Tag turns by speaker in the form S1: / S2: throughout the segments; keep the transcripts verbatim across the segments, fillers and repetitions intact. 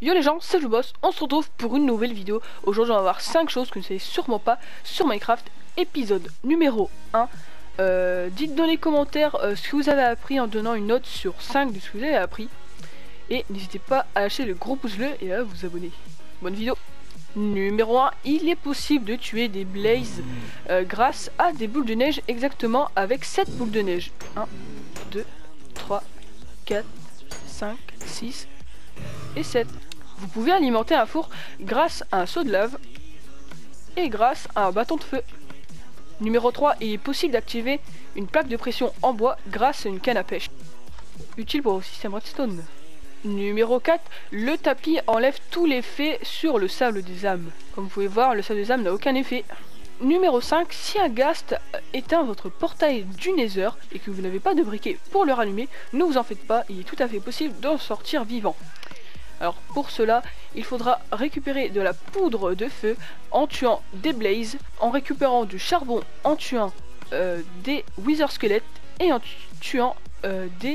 S1: Yo les gens, c'est le boss, on se retrouve pour une nouvelle vidéo. Aujourd'hui on va voir cinq choses que vous ne savez sûrement pas sur Minecraft, épisode numéro un. euh, Dites dans les commentaires euh, ce que vous avez appris en donnant une note sur cinq de ce que vous avez appris. Et n'hésitez pas à lâcher le gros pouce bleu et à vous abonner. Bonne vidéo. Numéro un, il est possible de tuer des blazes euh, grâce à des boules de neige, exactement avec sept boules de neige. un, deux, trois, quatre, cinq, six et sept. Vous pouvez alimenter un four grâce à un seau de lave et grâce à un bâton de feu. Numéro trois, il est possible d'activer une plaque de pression en bois grâce à une canne à pêche, utile pour le système redstone. Numéro quatre, le tapis enlève tout l'effet sur le sable des âmes. Comme vous pouvez voir, le sable des âmes n'a aucun effet. Numéro cinq, si un ghast éteint votre portail du Nether et que vous n'avez pas de briquet pour le rallumer, ne vous en faites pas, il est tout à fait possible d'en sortir vivant. Alors pour cela, il faudra récupérer de la poudre de feu en tuant des blazes, en récupérant du charbon en tuant euh, des wither squelettes et en tuant euh, des...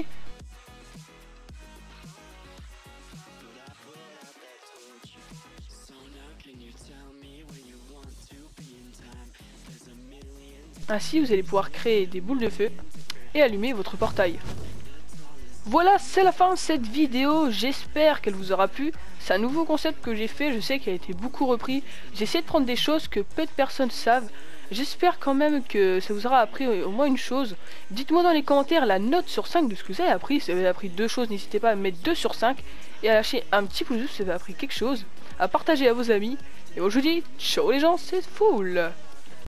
S1: Ainsi vous allez pouvoir créer des boules de feu et allumer votre portail. Voilà, c'est la fin de cette vidéo, j'espère qu'elle vous aura plu. C'est un nouveau concept que j'ai fait, je sais qu'il a été beaucoup repris. J'ai essayé de prendre des choses que peu de personnes savent. J'espère quand même que ça vous aura appris au moins une chose. Dites-moi dans les commentaires la note sur cinq de ce que vous avez appris. Si vous avez appris deux choses, n'hésitez pas à mettre deux sur cinq. Et à lâcher un petit pouce bleu si vous avez appris quelque chose. À partager à vos amis. Et moi je vous dis, ciao les gens, c'est full.